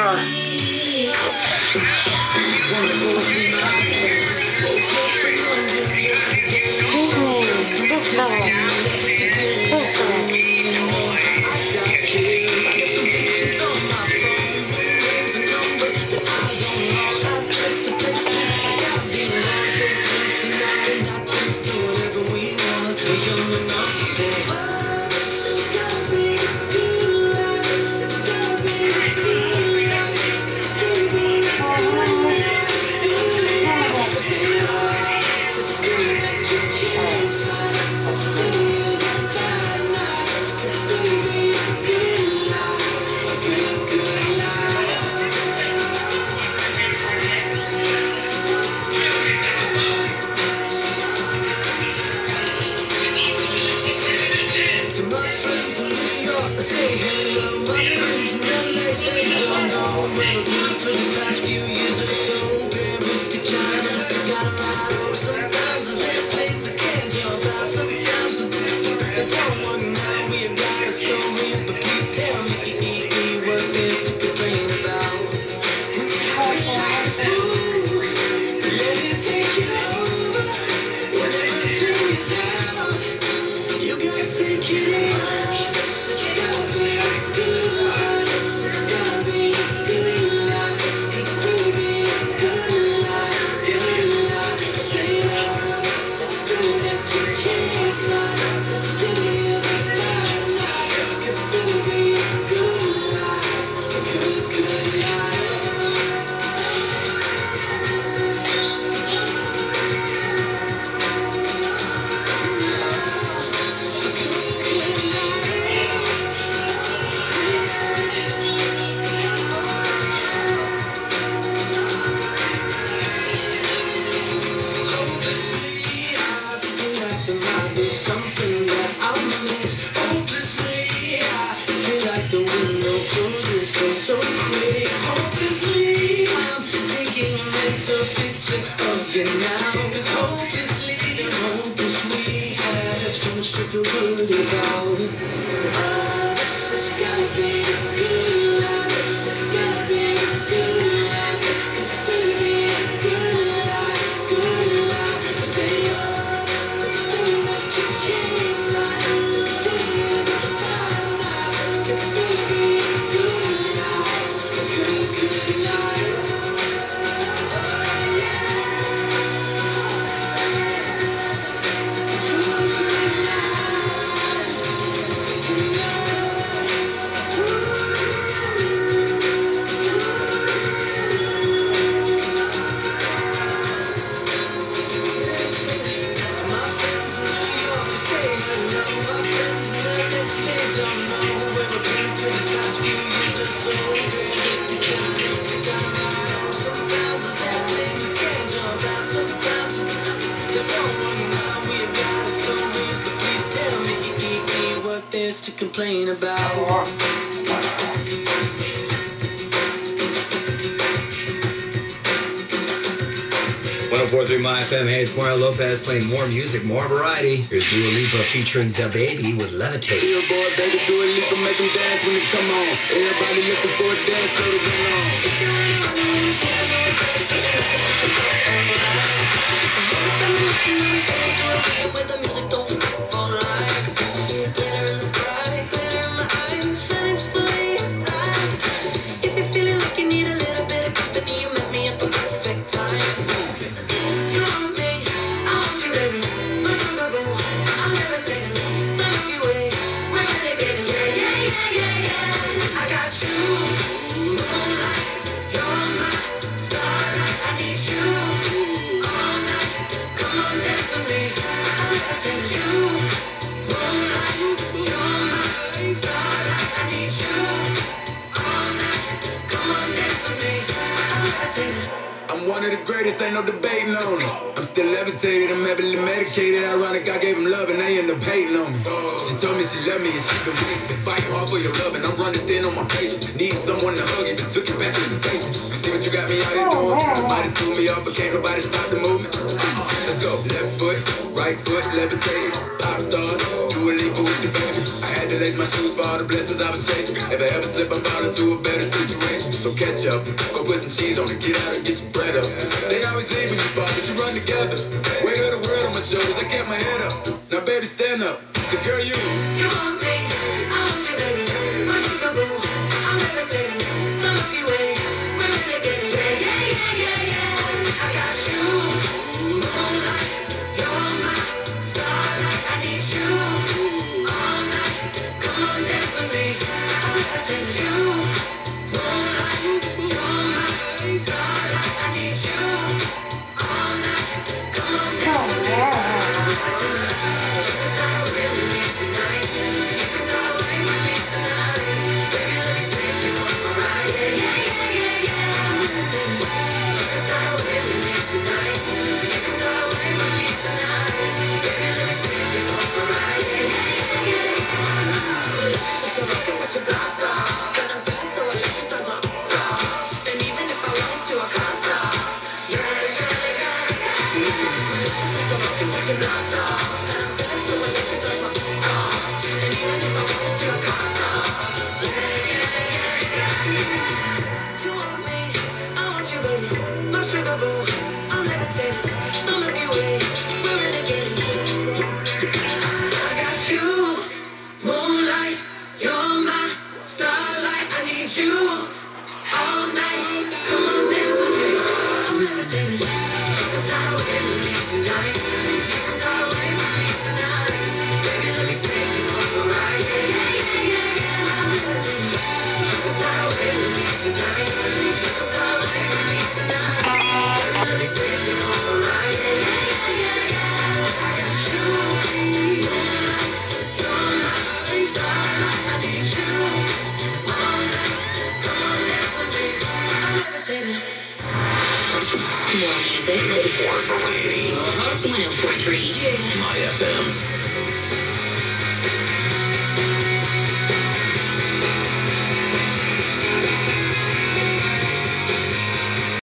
To complain about 104.3 MyFM. Hey, it's Mario Lopez playing more music, more variety. Here's Dua Lipa featuring Da Baby with Levitate. Billboard, baby, Dua Lipa, make them dance when they come on. Everybody looking for a dance, throw the gun on. with the music don't stop for life. Glitter in the sky, glitter in my eyes, shining just the way I like. If you're feeling like you need a little bit of company, you met me at the perfect time. You want me, I want you, baby. My sugar boo, I'm levitating. The Milky Way, we're renegading. Yeah, yeah, yeah, yeah, yeah. I got you, moonlight, you're my starlight. I need you all night. Come on, dance with me. I'm levitating. You, moonlight, you're my starlight. I need you all night. Come on, dance with me. I'm levitating. I'm one of the greatest, ain't no debating on it. I'm still levitated, I'm heavily medicated. Ironic, I gave him love and they end up hating on me. She told me she loved me and she been with me. Been fighting hard for your love and I'm running thin on my patience. Need someone to hug, even took it back to the basics. You see what you got me out here doing? Might have threw me off, but can't nobody stop the movement. Let's go, left foot, right foot, levitated. Pop stars, do Dua Lipa with the baby. I had to lace my shoes for all the blessings I was chasing. If I ever slip, I fall into a better situation. So catch up, go put some cheese on it, get out and get your bread up. They always leave when you fall, but you run together. Weight of the world on my shoulders, I kept my head up. Now baby, stand up, cause girl, you want me, I want you, baby. My sugar boo, I'm levitating. The Milky Way, we're renegading. Yeah, yeah, yeah, yeah, yeah. I got you, moonlight. You're my starlight. I need you all night. Come on, dance with me. I'm levitating. You, moonlight. You're my starlight. I need you all night. Come on, dance with me. I'm levitating. More music. More variety. 104.3 MyFM.